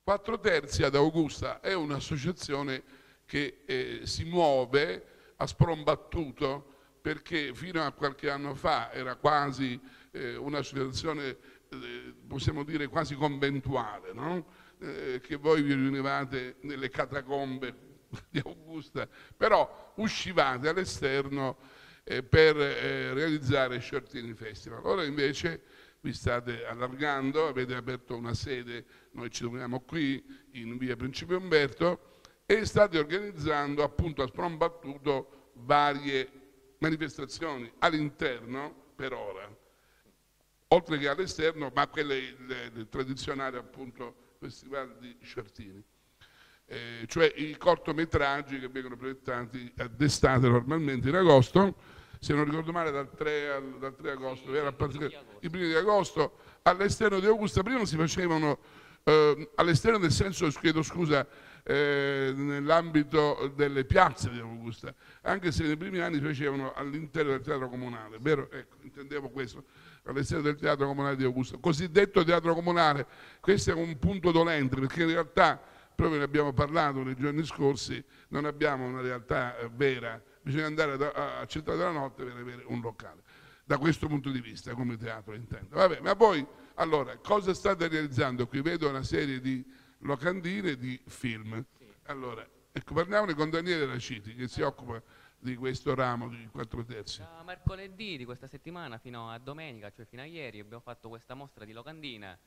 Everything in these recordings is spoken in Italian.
Quattro Terzi ad Augusta è un'associazione che si muove a sprombattuto, perché fino a qualche anno fa era quasi un'associazione, possiamo dire quasi conventuale, no? Che voi vi riunivate nelle catacombe di Augusta, però uscivate all'esterno per realizzare Shortini Festival. Ora invece vi state allargando, avete aperto una sede, noi ci troviamo qui in via Principe Umberto, e state organizzando appunto a sprombattuto varie manifestazioni all'interno per ora, oltre che all'esterno, ma quelle il tradizionale appunto festival di Shortini. Cioè i cortometraggi che vengono proiettati d'estate normalmente in agosto, se non ricordo male dal 3 agosto, i primi di agosto, all'esterno di Augusta. Prima si facevano all'esterno, del senso, chiedo scusa, nell'ambito delle piazze di Augusta, anche se nei primi anni si facevano all'interno del teatro comunale, vero? Ecco, intendevo questo, all'esterno del teatro comunale di Augusta, cosiddetto teatro comunale. Questo è un punto dolente, perché in realtà, proprio ne abbiamo parlato nei giorni scorsi, non abbiamo una realtà vera, bisogna andare a Città della Notte per avere un locale, da questo punto di vista, come teatro intendo. Vabbè, ma poi, allora, cosa state realizzando qui? Vedo una serie di locandine, di film. Allora, ecco, parliamone con Daniele Raciti, che si occupa di questo ramo di Quattro Terzi. Da mercoledì di questa settimana fino a domenica, cioè fino a ieri, abbiamo fatto questa mostra di locandine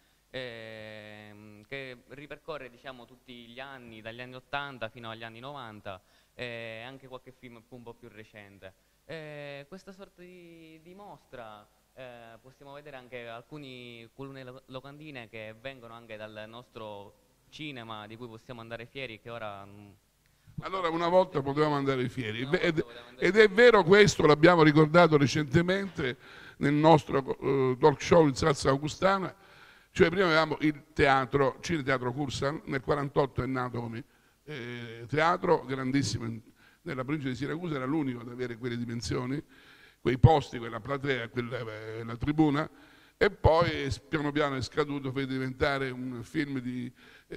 che ripercorre, diciamo, tutti gli anni, dagli anni 80 fino agli anni 90, e anche qualche film un po' più recente. Questa sorta di mostra possiamo vedere anche alcune locandine che vengono anche dal nostro cinema, di cui possiamo andare fieri, che ora... Allora, una volta potevamo andare fieri, ed è vero questo, l'abbiamo ricordato recentemente nel nostro talk show in Salsa Augustana. Cioè, prima avevamo il teatro, Cineteatro Cursan, nel 48 è nato come teatro, grandissimo, nella provincia di Siracusa, era l'unico ad avere quelle dimensioni, quei posti, quella platea, quella tribuna, e poi piano piano è scaduto per diventare un film di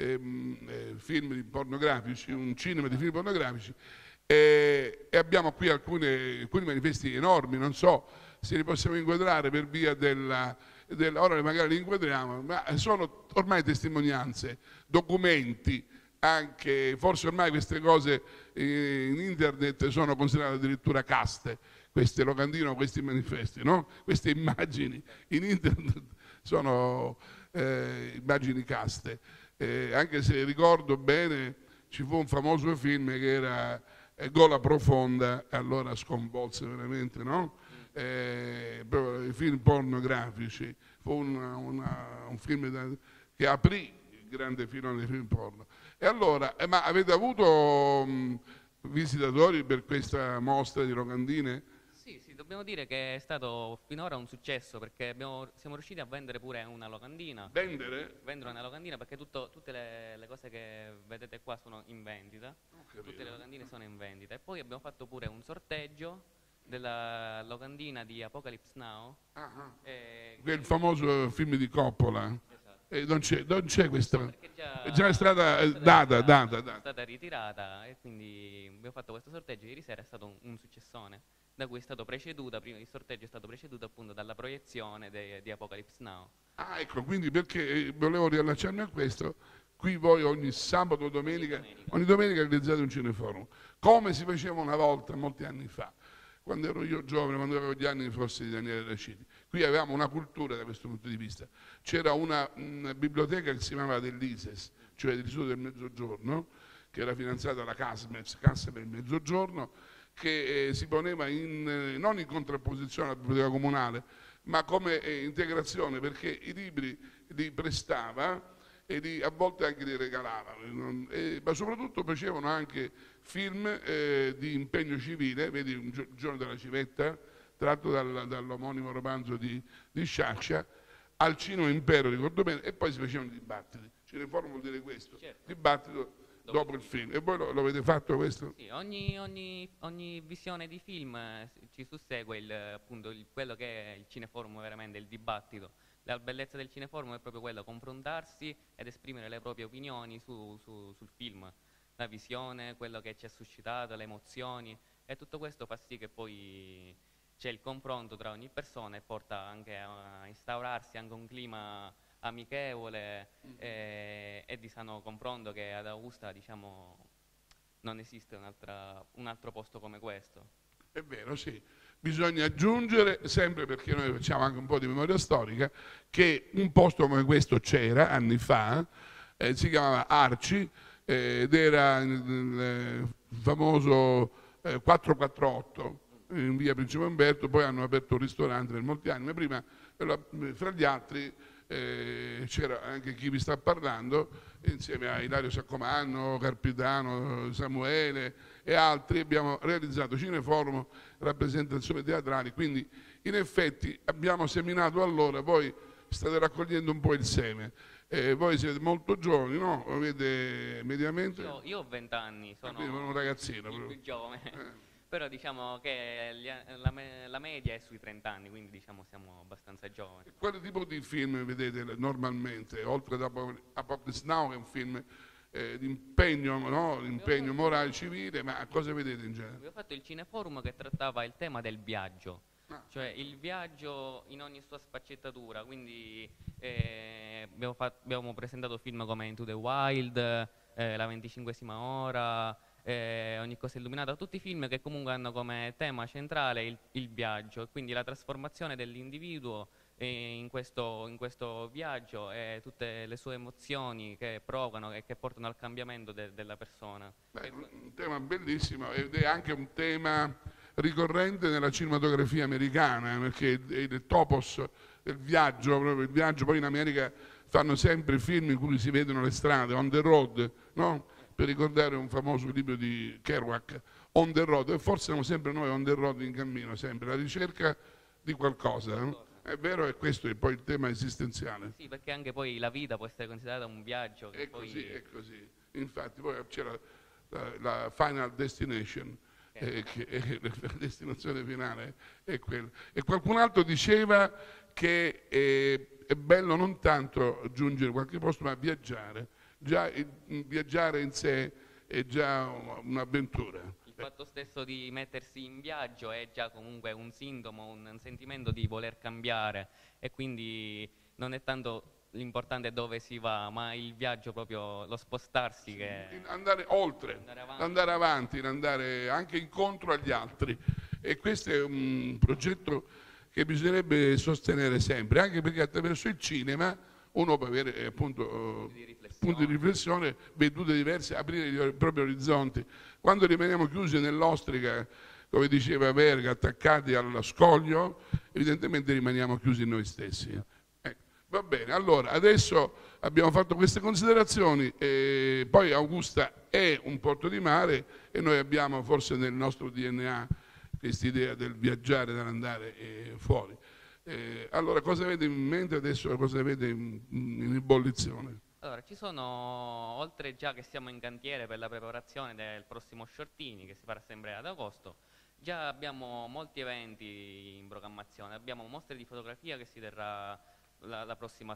pornografici, un cinema di film pornografici, e abbiamo qui alcuni manifesti enormi, non so se li possiamo inquadrare per via ora magari li inquadriamo, ma sono ormai testimonianze, documenti, anche forse ormai queste cose in internet sono considerate addirittura caste, queste locandine o questi manifesti, no? Queste immagini in internet sono immagini caste, anche se ricordo bene ci fu un famoso film che era Gola Profonda, allora sconvolse veramente, no? Proprio i film pornografici, fu un film che aprì il grande filone dei film porno. E allora, ma avete avuto visitatori per questa mostra di locandine? Sì, sì, dobbiamo dire che è stato finora un successo, perché siamo riusciti a vendere pure una locandina. Vendere? Vendere una locandina, perché tutte le cose che vedete qua sono in vendita. Tutte le locandine sono in vendita. E poi abbiamo fatto pure un sorteggio della locandina di Apocalypse Now. Il famoso film di Coppola. Esatto. Non c'è questa. No, perché È già stata data. È stata ritirata, e quindi abbiamo fatto questo sorteggio. Ieri sera è stato un successone, da cui è stato preceduto, prima il sorteggio è stato preceduto appunto dalla proiezione di Apocalypse Now. Ah, ecco, quindi perché volevo riallacciarmi a questo, qui voi ogni sabato o domenica, ogni domenica realizzate un cineforum, come si faceva una volta, molti anni fa, quando ero io giovane, quando avevo gli anni forse di Daniele Raciti. Qui avevamo una cultura da questo punto di vista. C'era una biblioteca che si chiamava dell'ISES, cioè dell'Istituto del Mezzogiorno, che era finanziata dalla CASMES, Cassa per il Mezzogiorno, che si poneva non in contrapposizione alla biblioteca comunale, ma come integrazione, perché i libri li prestava e a volte anche li regalava, ma soprattutto facevano anche film di impegno civile, vedi Un giorno della civetta, tratto dall'omonimo romanzo di Sciascia, al Cinema Impero, ricordo bene, e poi si facevano i dibattiti. Cineforum vuol dire questo, certo. Dibattito dopo il film. E voi lo avete fatto questo? Sì, ogni visione di film ci sussegue appunto quello che è il cineforum, veramente il dibattito, La bellezza del cineforum è proprio quella, confrontarsi ed esprimere le proprie opinioni sul film, la visione, quello che ci ha suscitato, le emozioni, e tutto questo fa sì che poi c'è il confronto tra ogni persona e porta anche a instaurarsi anche un clima amichevole e di sano confronto, che ad Augusta, diciamo, non esiste un altro posto come questo. È vero, sì. Bisogna aggiungere, sempre perché noi facciamo anche un po' di memoria storica, che un posto come questo c'era anni fa, si chiamava Arci, ed era il famoso 448 in via Principe Umberto. Poi hanno aperto un ristorante per molti anni, ma prima, fra gli altri, c'era anche chi vi sta parlando, insieme a Ilario Saccomanno, Carpitano, Samuele e altri. Abbiamo realizzato cineforum, rappresentazioni teatrali, quindi in effetti abbiamo seminato allora, poi state raccogliendo un po' il seme. Voi siete molto giovani, no? Avete mediamente? Io ho 20 anni, sono un ragazzino il proprio. più giovane. Però diciamo che la media è sui 30 anni, quindi diciamo siamo abbastanza giovani. Quale tipo di film vedete normalmente, oltre ad Apocalypse Now, che è un film di impegno, no? Impegno morale civile, ma cosa vedete in genere? Abbiamo fatto il cineforum che trattava il tema del viaggio, cioè il viaggio in ogni sua sfaccettatura, quindi abbiamo presentato film come Into the Wild, La 25esima ora, Ogni cosa illuminata, tutti i film che comunque hanno come tema centrale il viaggio, e quindi la trasformazione dell'individuo in questo viaggio e tutte le sue emozioni che provocano e che portano al cambiamento della persona. Beh, un tema bellissimo, ed è anche un tema ricorrente nella cinematografia americana, perché il topos del viaggio, proprio il viaggio, poi in America fanno sempre film in cui si vedono le strade, on the road, no? Per ricordare un famoso libro di Kerouac, On the Road, e forse siamo sempre noi on the road, in cammino, sempre, la ricerca di qualcosa. È vero, e questo è poi il tema esistenziale. Sì, perché anche poi la vita può essere considerata un viaggio. Che È poi... così, è così. Infatti poi c'è la Final Destination, che la destinazione finale è quella. E qualcun altro diceva che è bello non tanto giungere a qualche posto, ma viaggiare. Già viaggiare in sé è già un'avventura. Il fatto stesso di mettersi in viaggio è già comunque un sintomo, un sentimento di voler cambiare, e quindi non è tanto l'importante dove si va, ma il viaggio, proprio lo spostarsi, che andare oltre, andare avanti, andare anche incontro agli altri. E questo è un progetto che bisognerebbe sostenere sempre, anche perché attraverso il cinema uno può avere appunto punti di riflessione, vedute diverse, aprire i propri orizzonti. Quando rimaniamo chiusi nell'ostrica, come diceva Verga, attaccati allo scoglio, evidentemente rimaniamo chiusi in noi stessi. Va bene, allora adesso abbiamo fatto queste considerazioni, poi Augusta è un porto di mare e noi abbiamo forse nel nostro DNA questa idea del viaggiare, dell'andare fuori. Allora, cosa avete in mente adesso, cosa avete in ebollizione? Allora, ci sono, oltre già che siamo in cantiere per la preparazione del prossimo Shortini, che si farà sempre ad agosto, già abbiamo molti eventi in programmazione. Abbiamo mostre di fotografia che si terrà la prossima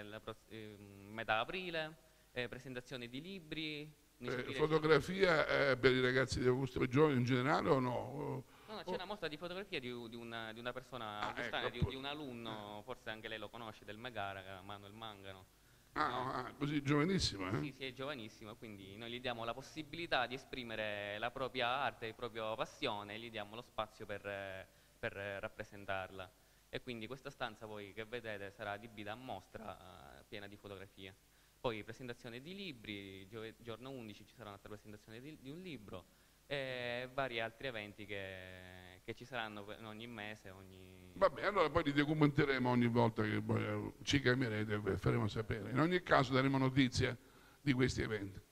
metà aprile, presentazioni di libri. Fotografia per i ragazzi di Augusto, per i giovani in generale o no? No, c'è una mostra di fotografia di una persona augustana, ecco, di un alunno, forse anche lei lo conosce, del Megara, Manuel Mangano. Così giovanissimo, eh? Sì, sì, è giovanissimo, quindi noi gli diamo la possibilità di esprimere la propria arte, la propria passione, e gli diamo lo spazio per rappresentarla. E quindi questa stanza voi che vedete sarà adibita a mostra, piena di fotografie. Poi presentazione di libri, giorno 11 ci sarà un'altra presentazione di un libro, e vari altri eventi che ci saranno ogni mese. Vabbè, allora poi li documenteremo ogni volta che ci chiamerete e faremo sapere. In ogni caso daremo notizia di questi eventi.